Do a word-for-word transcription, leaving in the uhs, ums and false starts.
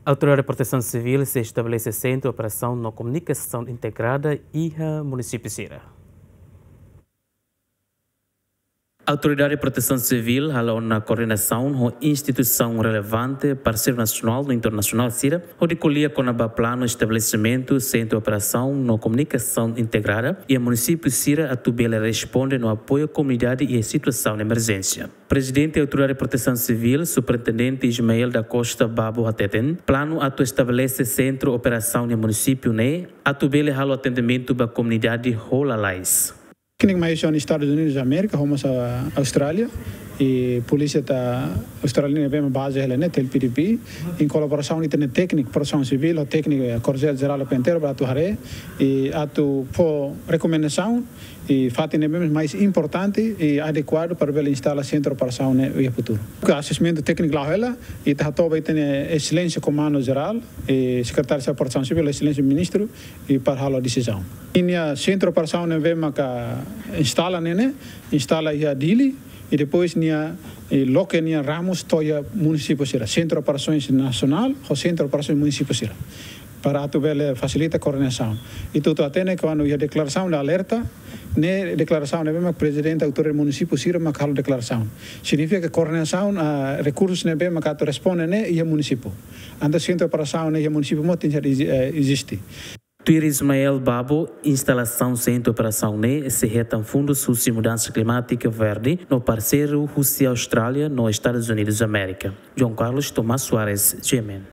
A Autoridade de Proteção Civil se estabelece centro de operação na comunicação integrada e a município Sira. A Autoridade de Proteção Civil falou na coordenação com instituição relevante, parceiro nacional e internacional Sira, onde colhia com o plano estabelecimento centro de operação na comunicação integrada e o município Sira a Tubela responde no apoio à comunidade e à situação de emergência. Presidente da Autoridade de Proteção Civil, Superintendente Ismael da Costa Babo Hateten, plano a estabelece centro de operação no município né, a Tubela halo atendimento da comunidade Holalais. Técnico mais nos Estados Unidos da América, como a Austrália, e a polícia da australiana vem base ela né, tel P D P, em colaboração com o técnico proteção civil, o técnico Corzel Geral Penteiro para atuar e atu por recomendação e fato mesmo mais importante e adequado para ver instalar centro de operação no futuro. O assessamento técnico lá ela e tá todo tem excelência comando geral e secretário de operação civil, excelência ministro e para a decisão. Em centro de operação né vem que instala né, instala a Dili e depois nia loca nia Ramos toia município Sira, centro de operações nacional ou centro de operações município Sira. Para a tubela facilita a coordenação. E tudo até quando a declaração de alerta, ne declaração ne bem que presidente da autoridade do município Sira mas a declaração. Significa que a coordenação a recursos ne bem que responde ne e o município. Anda centro de operação ne e o município muito existe. Tuir Ismael Babo, instalação centro de operação né, se retam fundos sobre mudança climática verde no parceiro Rússia Austrália nos Estados Unidos da América. João Carlos Tomás Soares, G M N.